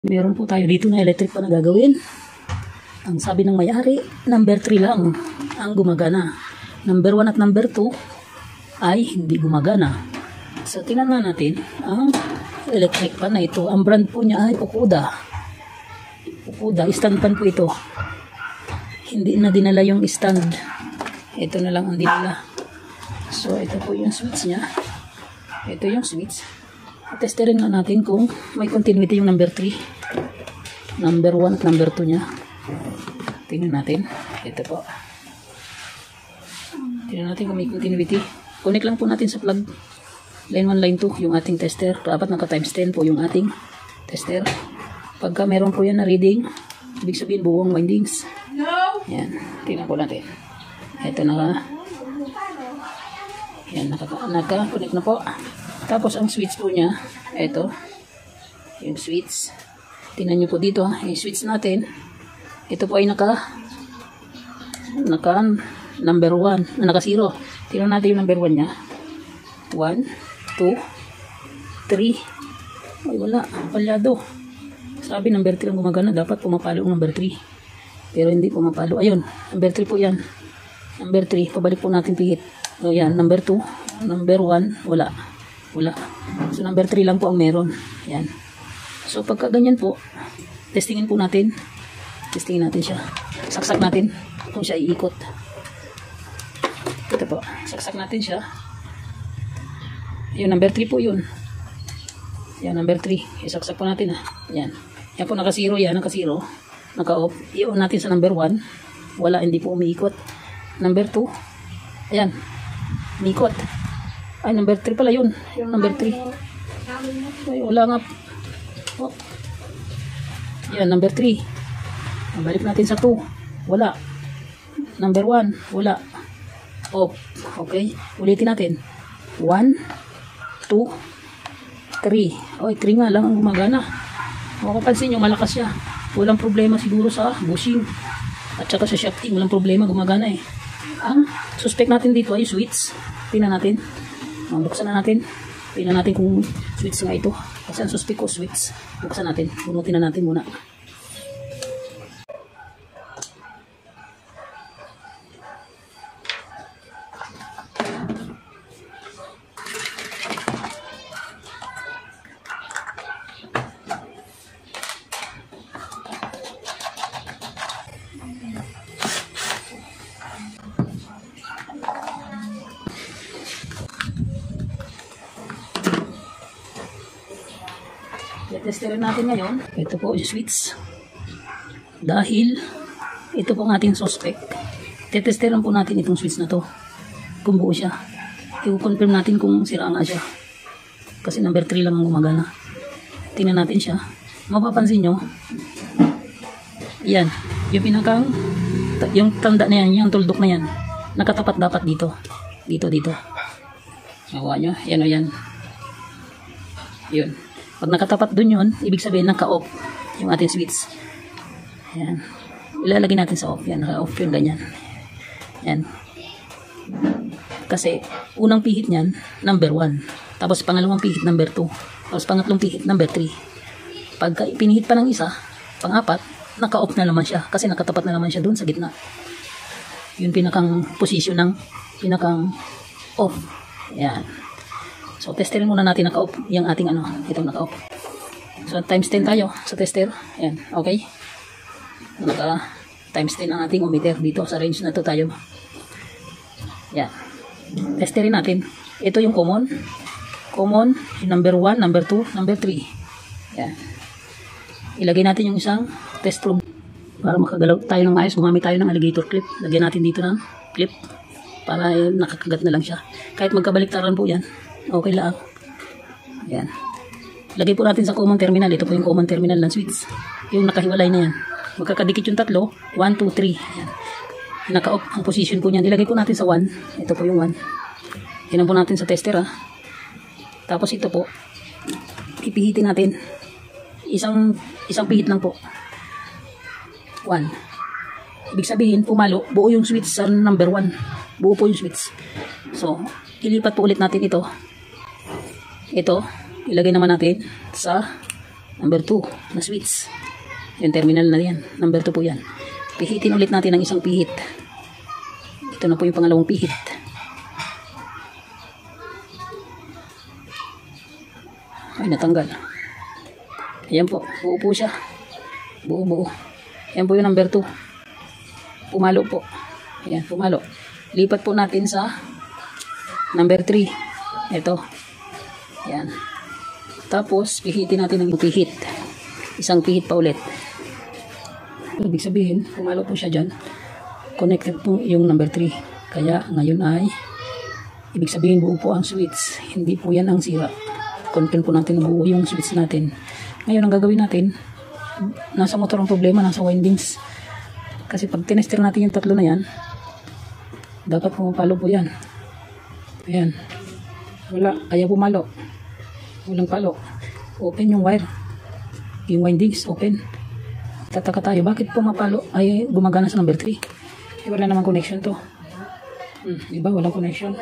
Meron po tayo dito na electric pa na gagawin. Ang sabi ng may-ari, number 3 lang ang gumagana. Number 1 at number 2 ay hindi gumagana. So, tingnan na natin ang electric pan na ito. Ang brand po niya ay Fukuda. Fukuda, stand pan po ito. Hindi na dinala yung stand. Ito na lang ang dinala. So, ito po yung switch niya. Ito yung switch. Testerin na natin kung may continuity yung number 3. Number 1 at number 2 niya. Tingnan natin. Ito po. Tingnan natin kung may continuity. Connect lang po natin sa plug. Line 1, line 2 yung ating tester. Dapat naka times 10 po yung ating tester. Pagka meron po yan na reading, ibig sabihin buong windings. Yan. Tingnan po natin. Ito naka-connect na po. Tapos ang switch po niya, ito. Yung switch. Tingnan nyo po dito, yung switch natin. Ito po ay naka number 1, naka 0. Tingnan natin yung number 1 niya. 1, 2, 3. Ay wala, palyado. Sabi number 3 ang gumagana, dapat pumapalo ang number 3. Pero hindi pumapalo. Ayun, number 3 po yan. Number 3, pabalik po natin pihit. So yan, number 2, number 1, wala. Wala. So number 3 lang po ang meron. Yan. So pagka ganyan po, testingin po natin. Testingin natin siya. Saksak natin kung siya iikot. Ito po. Saksak natin siya. Yung number 3 po yun. Yan, number 3. Isaksak po natin. Yan. Yan po naka 0 yan. Naka 0. Naka off. I-on natin sa number 1. Wala. Hindi po umiikot. Number 2. Ayan. Umiikot. Ay, number 3 pala yun. Yung number 3. Ay, wala nga. Oh. Yan, number 3. Balik natin sa 2. Wala. Number 1. Wala. Off. Okay. Ulitin natin. 1, 2, 3. Oy, 3 nga lang ang gumagana. Makapansin nyo, malakas siya. Walang problema siguro sa bushing. At saka sa shafting, walang problema. Gumagana eh. Ang suspect natin dito ay switch. Tingnan natin. Buksan na natin. Tingnan natin kung switch nga ito. Kasi ang suspect ko switch. Buksan natin. Bunutin na natin muna. Testerin natin ngayon. Ito po yung switch. Dahil ito po ang ating suspect. Tetesterin po natin itong switch na to. Kung buo siya. I-confirm natin kung sira nga siya. Kasi number 3 lang ang gumagana. Tingnan natin siya. Mapapansin nyo. Yan. Yung pinakang yung tanda na yan. Yung tuldok na yan. Nakatapat dapat dito. Dito. Nakuha nyo. Yan o yan. Yun. Pag nakatapat dun yun, ibig sabihin naka-off yung ating switch. Ayan. Ilalagay natin sa off. Yan, naka-off yun, ganyan. Yan. Kasi, unang pihit niyan, number 1. Tapos, pangalawang pihit, number 2. Tapos, pangatlong pihit, number 3. Pagka pinihit pa ng isa, pang-apat, naka-off na naman siya. Kasi nakatapat na naman siya dun sa gitna. Yung pinakang position ng pinakang off. Yan. So, testerin muna natin naka-off yung ating ito naka-off. So, times 10 tayo sa tester. Ayan, okay. Naka-times 10 ang ating ohmmeter dito sa range na to tayo. Ayan. Testerin natin. Ito yung common. Common, yung number 1, number 2, number 3. Ayan. Ilagay natin yung isang test probe. Para makagalaw tayo ng maayos, gumamit tayo ng alligator clip. Lagyan natin dito ng clip. Para nakakagat na lang siya. Kahit magkabaliktaran po yan. Okay lang. Ayan. Lagay po natin sa common terminal. Ito po yung common terminal ng switch. Yung nakahiwalay na yan. Magkakadikit yung tatlo. 1, 2, 3. Ayan. Naka-off ang position po niyan. Ilagay po natin sa 1. Ito po yung 1. Yan po natin sa tester ha. Tapos ito po. Pipihitin natin. Isang pihit lang po. 1. Ibig sabihin, pumalo. Buo yung switch sa number 1. Buo po yung switch. So, ilipat po ulit natin ito. Ito, ilagay naman natin sa number 2 na switch. Yung terminal na yan. Number 2 po yan. Pihitin ulit natin ang isang pihit. Ito na po yung pangalawang pihit. Ay, natanggal. Ayan po. Buo po siya. Buo. Ayan po yung number 2. Pumalo po. Ayan, pumalo. Lipat po natin sa number 3. Ito. Ayan. Tapos, pihitin natin ang pihit. Isang pihit pa ulit. Ibig sabihin, pumalo po siya dyan. Connected po yung number 3. Kaya, ngayon ay, ibig sabihin buo po ang switch. Hindi po yan ang sira. Confirm po natin na buo yung switch natin. Ngayon, ang gagawin natin, nasa motor ang problema, nasa windings. Kasi pag tinester natin yung tatlo na yan, dapat pumapalo po yan. Ayan. Wala. Kaya pumalo. Walang palo. Open yung wire. Yung windings, open. Tataka tayo, bakit pumapalo ay gumagana sa number 3? Wala namang connection to. Diba? Walang connection.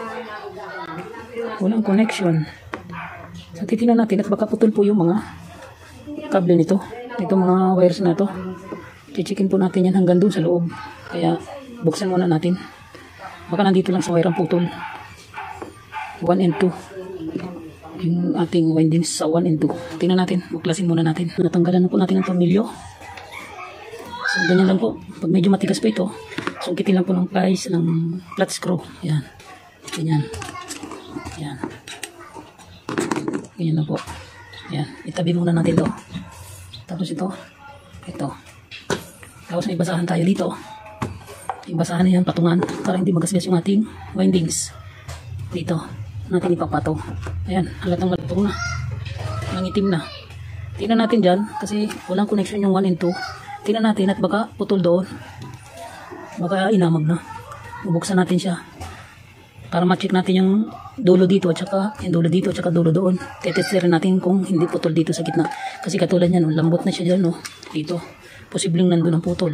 Walang connection. So, titignan natin at baka putol po yung mga kable nito. Itong mga wires na to. Chichikin po natin yan hanggang doon sa loob. Kaya, buksan muna natin. Baka nandito lang sa wire ang putol. 1 and 2. Yung ating windings sa 1 and 2. Tingnan natin. Buklasin muna natin. Natanggalan na po natin ang tornilyo. So, ganyan lang po. Pag medyo matigas pa ito, sungkitin lang po ng plies ng flat screw. Yan. Ganyan. Yan. Ganyan lang po. Yan. Itabi muna natin ito. Tapos ito. Ito. Tapos may basahan tayo dito. Yung basahan na yan, patungan. Para hindi magasgas yung ating windings. Dito. Natin ipapato. Ayan. Halatang malutong na. Nangitim na. Tingnan natin dyan. Kasi walang connection yung 1 and 2. Tingnan natin at baka putol doon. Baka inamag na. Bubuksan natin siya. Para ma-check natin yung dulo dito at saka yung dulo dito at saka dulo doon. Tetesterin natin kung hindi putol dito sa gitna. Kasi katulad yan, lambot na siya dyan, no? Dito. Posibleng nandun ang putol.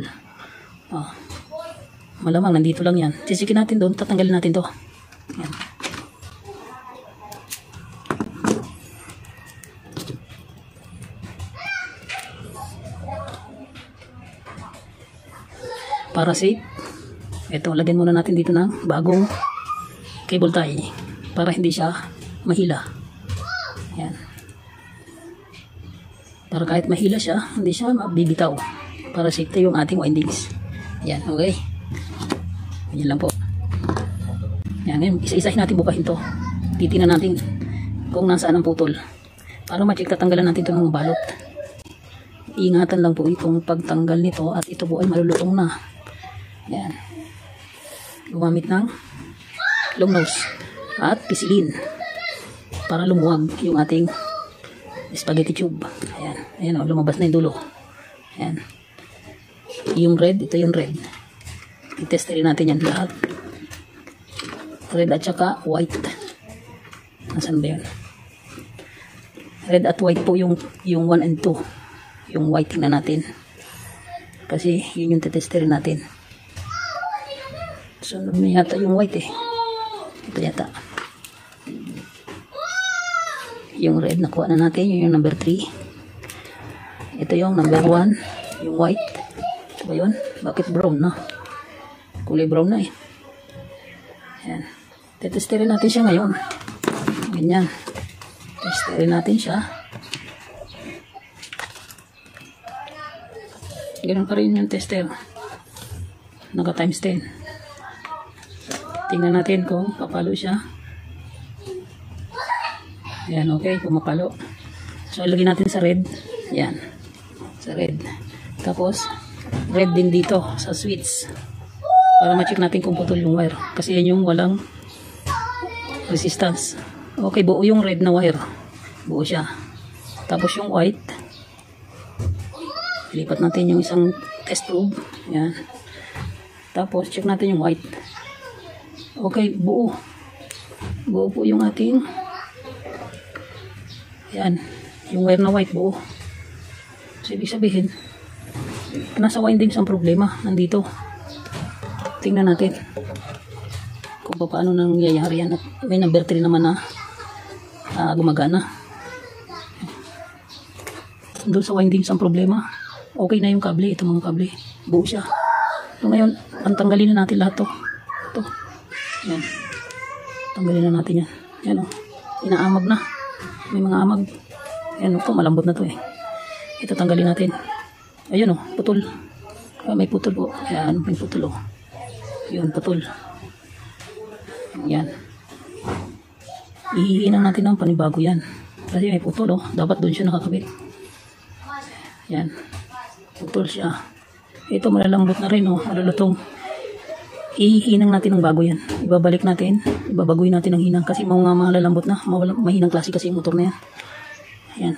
Malamang nandito lang yan. Sisikin natin doon, tatanggalin natin to. Yan. Para safe, ito, lagyan muna natin dito ng bagong cable tie para hindi siya mahila. Yan. Para kahit mahila siya, hindi siya mabibitaw. Para safety yung ating windings. Yan, okay. Yan lang po. Yan, ngayon, isa-isahin natin bukahin to. Titingnan natin kung nasaan ang putol. Para ma-check, tatanggalan natin ito ng balot. Ingatan lang po itong pagtanggal nito at ito po ay malulutong na. Yan. Gumamit ng long nose at pisilin para lumuwag yung ating spaghetti tube. Ayan. Ayan o, lumabas na yung dulo. Ayan. Yung red, ito yung red. I-testerin natin yan lahat. Red at saka white. Nasaan ba yun? Red at white po yung 1 and 2. Yung white tingnan natin. Kasi yun yung titesterin natin. Sunod na yata yung white eh. Ito yata. Yung red nakuha na natin. Yung number 3. Ito yung number 1. Yung white. Ito ba yun? Bakit brown na? Kulay brown na eh. Ayan. Titesterin natin siya ngayon. Ganyan. Testerin natin siya. Ganun pa rin yung tester. Naka times 10. Tingnan natin kung papalo siya. Ayan, okay. Pumapalo. So, ilagay natin sa red. Ayan. Sa red. Tapos, red din dito sa switch. Para ma-check natin kung putol yung wire. Kasi yan yung walang resistance. Okay, buo yung red na wire. Buo siya. Tapos yung white. Lipat natin yung isang test tube. Ayan. Tapos, check natin yung white. Okay, buo. Buo po yung ating yan. Yung wire na white buo. So, ibig sabihin nasa windings ang problema. Nandito. Tingnan natin kung paano nangyayari yan. At may number 3 naman na gumagana. doon sa windings ang problema. Okay na yung kable, ito mga kable. Buo siya. So ngayon, tanggalin na natin lahat to. Ito. Yan. Tanggalin na natin yan. Yan o. Inaamag na. May mga amag. Yan o. Ito, malambot na to eh. Ito tanggalin natin. Ayun o. Putol. May putol po. Yan. May putol o. Yun, putol. Yan. Ihihinang natin ng panibago yan. Kasi may putol o. Dapat doon siya nakakabit. Yan. Putol siya. Ito malalambot na rin o. Malulutong. Ihinang natin ng bago yan. Ibabalik natin. Ibabaguhin natin ang hinang. Kasi mga malalambot na. Mahinang klase kasi yung motor na yan. Yan.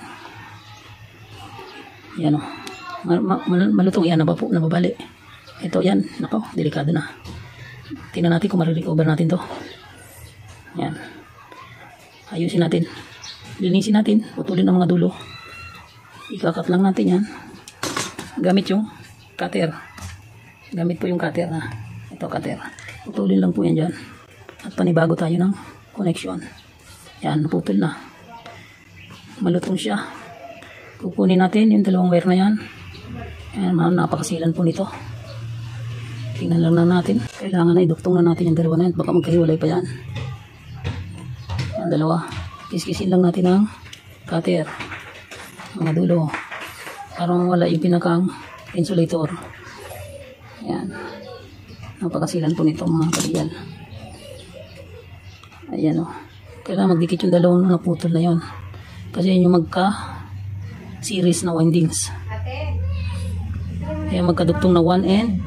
Yan o. Malutong yan. Nababali. Ito yan. Nako. Delikado na. Tingnan natin kung marirecover natin to. Yan. Ayusin natin. Linisin natin. Putulin ang mga dulo. Ikakat lang natin yan. Gamit yung cutter. Gamit po yung cutter na. Ito cutter. Putulin lang po yan dyan. At panibago tayo ng connection. Yan, naputol na. Malutong siya. Kukunin natin yung dalawang wire na yan. Yan, napakasilan po nito. Tingnan lang natin. Kailangan na iduktong na natin yung dalawa na yan. Baka magkahiwalay pa yan. Yan, dalawa. Kiskisin lang natin ang cutter. Mga dulo. Para wala yung pinakang insulator. Yan. Napakasilan po nito mga kabiyan. Ayan o. Kailangan magdikit yung dalawang naputol na yon. Kasi yun yung magka-series na windings. Kaya magkadugtong na 1 and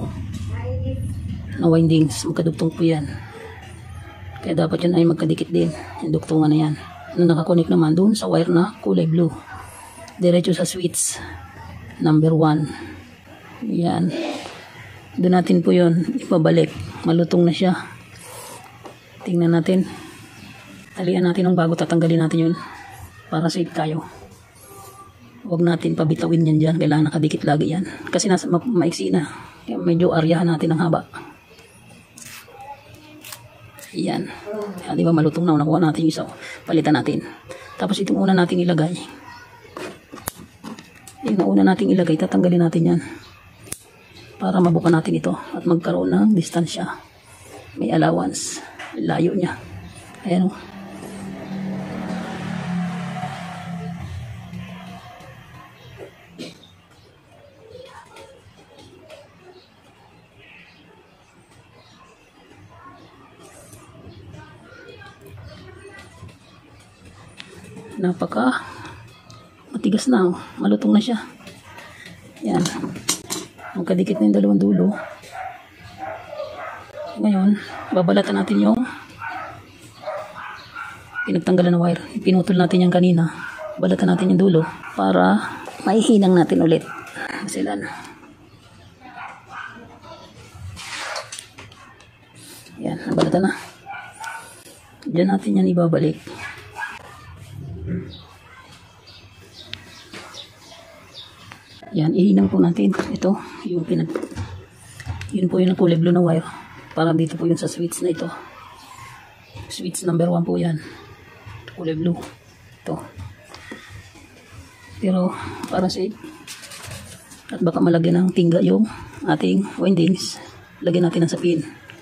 2 na windings. Magkadugtong po yan. Kaya dapat yun ay magkadikit din. Yung dugtungan na yan. Na nakakonek naman doon sa wire na kulay blue. Diretso sa switch number 1. Yan. Doon natin po yun ipabalik. Malutong na siya. Tingnan natin. Talian natin ang bago. Tatanggalin natin yun. Para safe tayo. Huwag natin pabitawin yan dyan. Kailangan nakadikit lagi yan. Kasi nasa maiksi na. Kaya medyo aryahan natin ang haba. Yan. Yan, di ba malutong na. Nakuha natin yung isa. Palitan natin. Tapos itong una natin ilagay. Yung una natin ilagay. Tatanggalin natin yan. Para mabuka natin ito at magkaroon ng distansya. May allowance. Layo niya. Ayan o. Napaka matigas na. Malutong na siya. Yan. Magkadikit na yung dalawang dulo. Ngayon, babalatan natin yung pinagtanggalan ng wire. Pinutol natin yung kanina. Balatan natin yung dulo para maihinang natin ulit. Masilan. Yan, nabalatan na. Diyan natin yan ibabalik. Yan, ihinang po natin. Ito, yung yun po yung kulay blue na wire. Parang dito po yun sa switch na ito. Switch number 1 po yan. Kulay blue. Ito. Pero, para safe. At baka malagyan ng tingga yung ating windings. Lagyan natin ng sapin.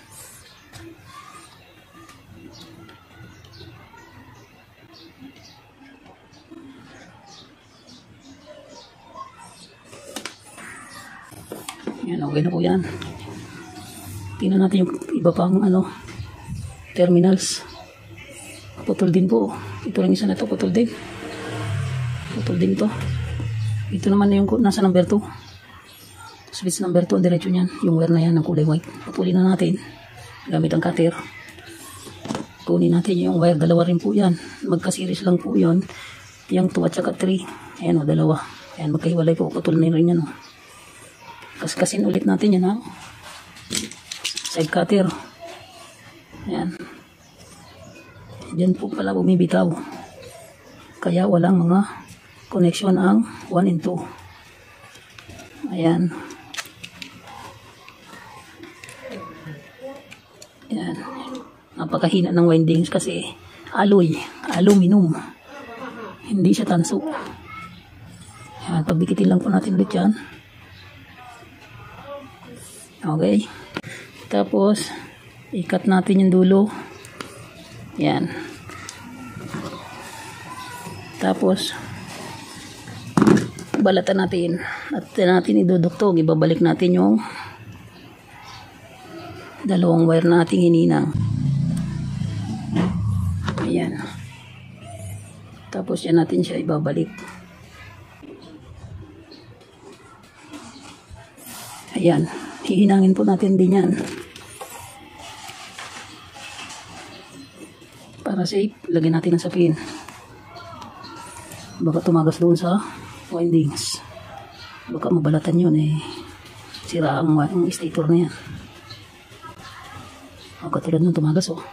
Yan, okay na po yan. Tingnan natin yung iba pang terminals. Putol din po. Ito lang isa na ito, putol din. Putol din to. Ito naman yung nasa number 2. Switch number 2, diretso niyan. Yung wire na yan ng kulay white. Putulin na natin. Gamit ang cutter. Kunin natin yung wire. Dalawa rin po yan. Magka-series lang po yun. Yung 2 at saka 3. Ayan o, dalawa. Ayan, magkahiwalay po. Putulin na rin yan o. Kaskasin ulit natin yan ha. Side cutter. Ayan. Diyan po pala bumibitaw. Kaya walang mga connection ang 1 and 2. Ayan. Ayan. Napakahina ng windings kasi alloy. Aluminum. Hindi siya tanso. Yan, pagbikitin lang po natin ulit yan. Okay. Tapos, ikat natin yung dulo. Yan. Tapos, balatan natin. At natin iduduktog. Ibabalik natin yung dalawang wire na ating hininang. Ayan. Tapos yan natin siya ibabalik. Ayan. Hihinangin po natin din yan. Para safe, lagyan natin ng sapin. Baka tumagas doon sa windings. Baka mabalatan yun eh. Sira ang stator na yan. O, katulad nung tumagas oh.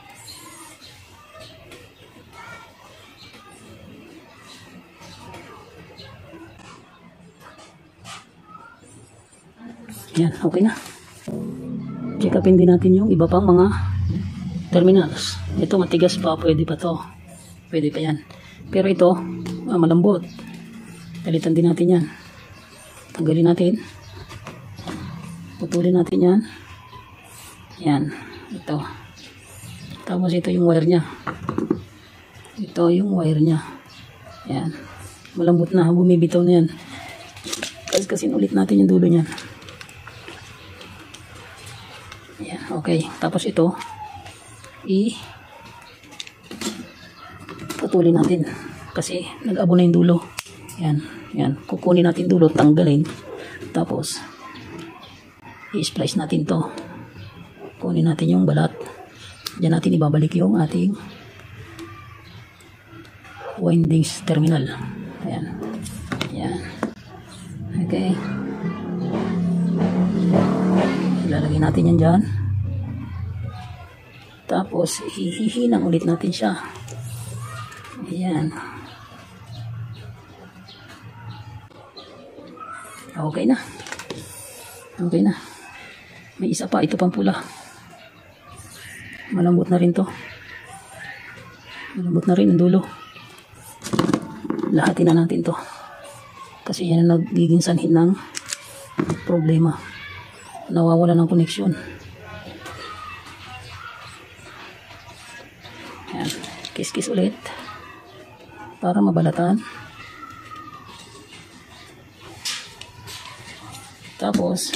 Yan, okay na. Check upin din natin yung iba pang mga terminals. Ito matigas pa, pwede pa to. Pwede pa yan. Pero ito, malambot. Palitan din natin yan. Tanggalin natin. Putulin natin yan. Yan. Ito. Tapos ito yung wire nya. Ito yung wire nya. Yan. Malambot na. Bumibitaw na yan. Kasi ulit natin yung dulo niyan. Yan. Okay. Tapos ito. Putulin natin. Kasi nag-abo na yung dulo. Yan. Yan. Kukunin natin dulo. Tanggalin. Tapos i-splice natin to. Kunin natin yung balat. Diyan natin ibabalik yung ating windings terminal. Ayan. Ayan. Okay. Ilalagay natin yan dyan. Tapos hihinang ulit natin siya. Ayan. Okay na. Okay na. May isa pa. Ito pang pula. Malambot na rin to. Malambot na rin ang dulo. Lahatin na natin to. Kasi yan ang nagiging sanhin ng problema. Nawawala ng koneksyon. Yan. Kiss-kiss ulit. Para mabalatan. Tapos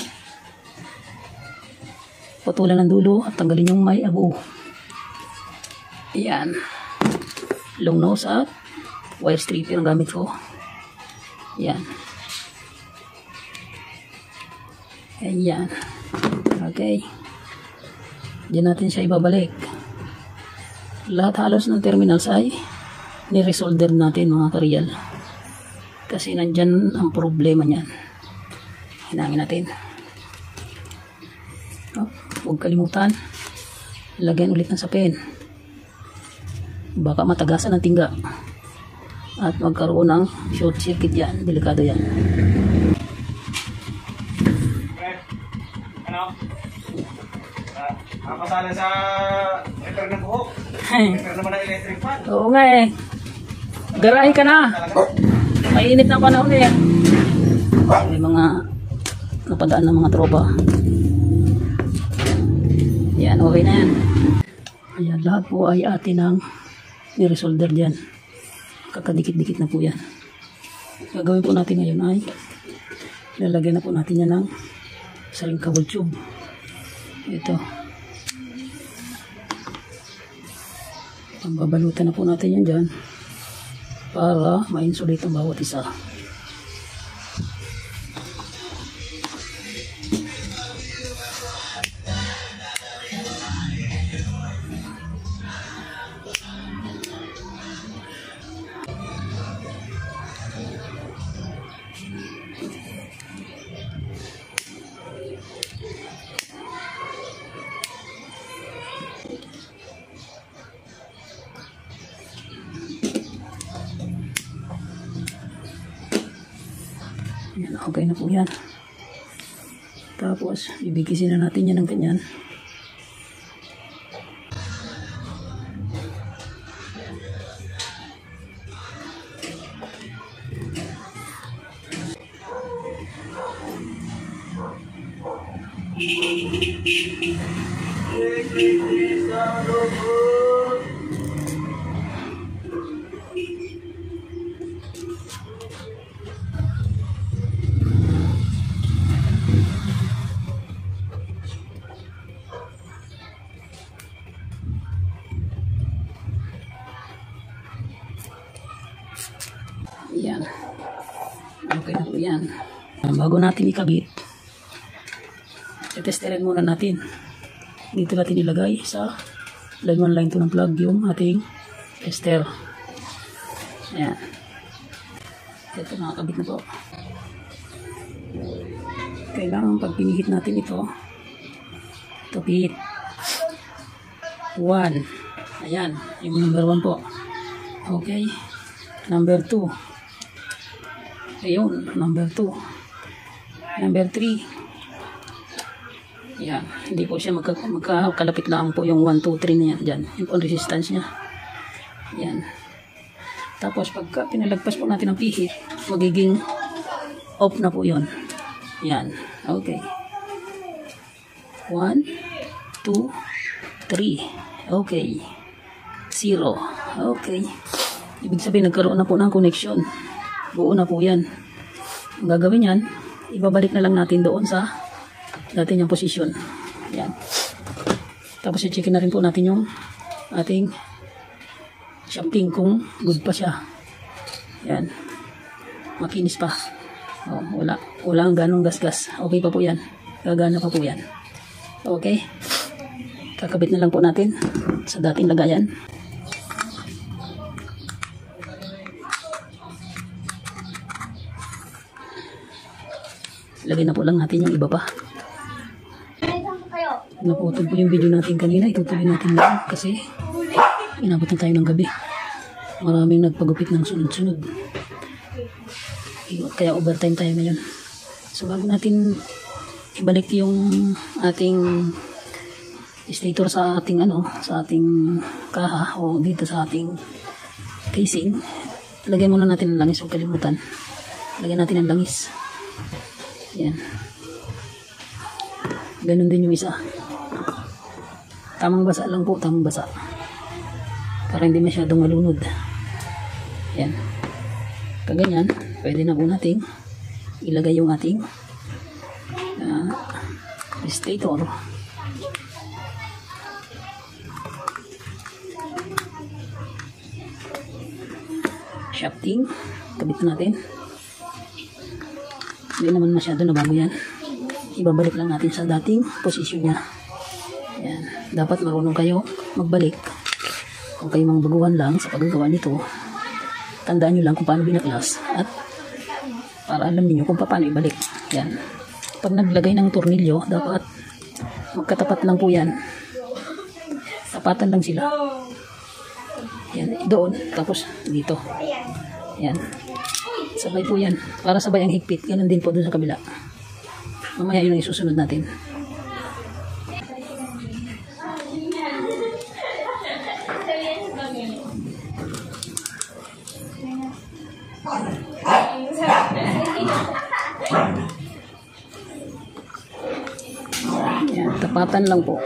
putulan ng dulo at tanggalin yung may abo. Ayan. Long nose at wire stripper ang gamit ko. Ayan. Ayan. Okay. Diyan natin siya ibabalik. Lahat halos ng terminals ay ni-resolder natin mga kareal. Kasi nandyan ang problema niyan. Hinangin natin. Oh, huwag kalimutan. Lagyan ulit ng sapin. Baka matagasan ang tingga. At magkaroon ng short circuit yan. Delikado yan. Ano? Nakasala sa repair ng buhok. Repair naman ng electric fan. Oo nga eh. Garahe ka na. Mainit na panahon eh. May mga napadaan ng mga tropa. Yan, okay na yan. Ayan, lahat po ay atin ang ni-resolder dyan. Kakadikit-dikit na po yan. Gagawin po natin ngayon ay lalagyan na po natin yan ng saring cable tube. Ito. Pambabalutan na po natin yan dyan para ma-insulate ang bawat isa. Yan, okay na po yan. Tapos, ibigisin na natin yan ng ganyan. Yan. Okay na po yan. Bago natin ikabit, testerin muna natin. Dito natin ilagay sa line 1, line 2 ng plug yung ating tester. Yan. Ito, nakakabit na po. Kailangan pag pinihit natin ito, pihit 1. Ayan, yung number 1 po. Okay. Number 2. Ayun, number 2. Number 3. Yan, hindi po siya magkakalapit lang po yung 1, 2, 3 na yan. Dyan, yung po resistance niya. Yan. Tapos pagka pinalagpas po natin ang pihit, magiging off na po yun. Yan, okay. 1, 2, 3. Okay. 0. Okay. Ibig sabihin, nagkaroon na po ng connection. Buo na po yan. Ang gagawin yan, ibabalik na lang natin doon sa dati niyang posisyon. Yan. Tapos i-check na rin po natin yung ating shafting kung good pa siya. Yan. Makinis pa. Oh, wala ang ganong gas-gas. Okay pa po yan. Gagana pa po yan. Okay. Kakabit na lang po natin sa dating lagayan. Lagay na po lang natin yung iba pa. Naputol po yung video natin kanina. Itutuloy natin lang kasi inabot na tayo ng gabi. Maraming nagpagupit ng sunod-sunod. Kaya overtime tayo ngayon. So bago natin ibalik yung ating stator sa ating sa ating kaha o dito sa ating casing, lagyan muna natin ng langis. Huwag kalimutan. Lagyan natin ng langis. Yan. Ganun din yung isa. Tamang basa lang po, tamang basa. Para hindi masyadong malunod. Yan. Kaganyan, pwede na po natin ilagay yung ating stator. Shafting. Kabit natin. Hindi naman masyado na bago yan. Ibabalik lang natin sa dating posisyon niya. Yan. Dapat marunong kayo magbalik. Kung kayo mang baguhan lang sa paggagawa nito, tandaan nyo lang kung paano binaklas at para alam niyo kung paano ibalik. Yan. Pag naglagay ng tornilyo, dapat magkatapat lang po yan. Tapatan lang sila. Yan. Doon. Tapos dito. Yan. Sabay po yan. Para sabay ang higpit. Ganun din po doon sa kabila. Mamaya yun ang isusunod natin. Yan. Tapatan lang po.